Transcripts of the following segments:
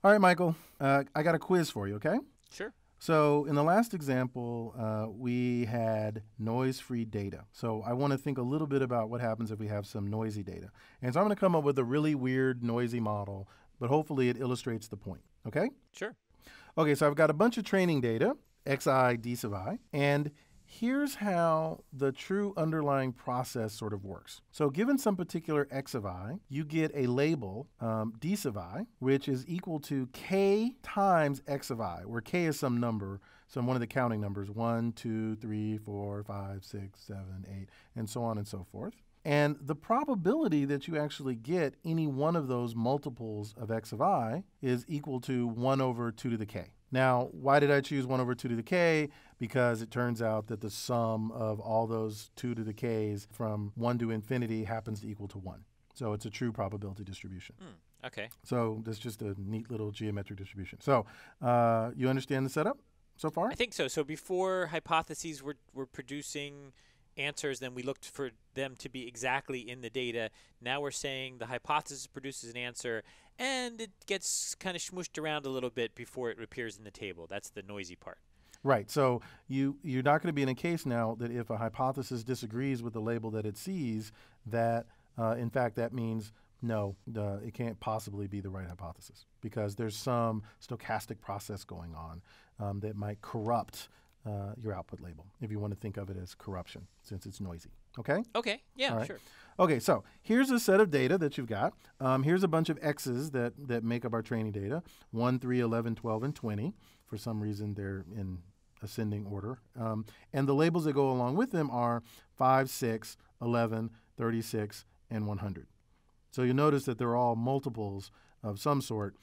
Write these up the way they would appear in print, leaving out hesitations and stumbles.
All right, Michael, I got a quiz for you, okay? Sure. So in the last example, we had noise-free data. So I want to think a little bit about what happens if we have some noisy data. And so I'm going to come up with a really weird, noisy model, but hopefully it illustrates the point, okay? Sure. Okay, so I've got a bunch of training data, xi, d sub I, and here's how the true underlying process sort of works. So given some particular x of I, you get a label, d sub I, which is equal to k times x of I, where k is some number, one of the counting numbers, 1, 2, 3, 4, 5, 6, 7, 8, and so on and so forth. And the probability that you actually get any one of those multiples of x of I is equal to 1 over 2 to the k. Now, why did I choose 1 over 2 to the k? Because it turns out that the sum of all those 2 to the k's from 1 to infinity happens to equal to 1. So it's a true probability distribution. Okay. So that's just a neat little geometric distribution. So you understand the setup so far? I think so. So before hypotheses were producing answers, then we looked for them to be exactly in the data. Now we're saying the hypothesis produces an answer, and it gets kind of smooshed around a little bit before it appears in the table. That's the noisy part. Right. So you're not going to be in a case now that if a hypothesis disagrees with the label that it sees, that in fact that means no, it can't possibly be the right hypothesis because there's some stochastic process going on that might corrupt your output label, if you want to think of it as corruption, since it's noisy. Okay? Okay. Yeah, right. Sure. Okay, so here's a set of data that you've got. Here's a bunch of x's that make up our training data, 1, 3, 11, 12, and 20. For some reason, they're in ascending order. And the labels that go along with them are 5, 6, 11, 36, and 100. So you'll notice that they're all multiples of some sort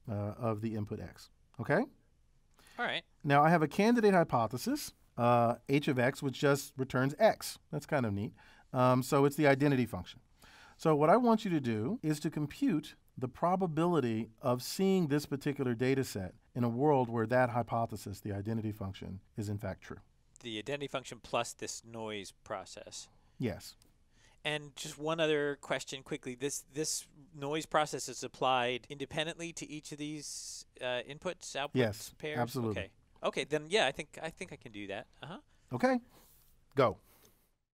of the input x. Okay? All right. Now I have a candidate hypothesis, h of x, which just returns x. That's kind of neat. So it's the identity function. So what I want you to do is to compute the probability of seeing this particular data set in a world where that hypothesis, the identity function, is in fact true. The identity function plus this noise process. Yes. And just one other question quickly. This noise process is applied independently to each of these inputs, outputs, yes, pairs? Absolutely. Okay. Okay, then yeah, I think I can do that. Okay. Go.